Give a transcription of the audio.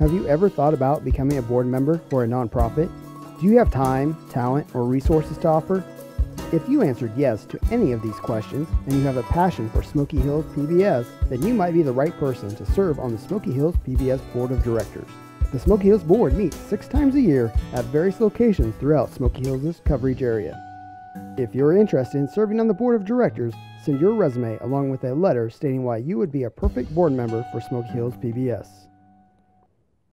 Have you ever thought about becoming a board member for a nonprofit? Do you have time, talent, or resources to offer? If you answered yes to any of these questions and you have a passion for Smoky Hills PBS, then you might be the right person to serve on the Smoky Hills PBS Board of Directors. The Smoky Hills Board meets 6 times a year at various locations throughout Smoky Hills' coverage area. If you're interested in serving on the Board of Directors, send your resume along with a letter stating why you would be a perfect board member for Smoky Hills PBS.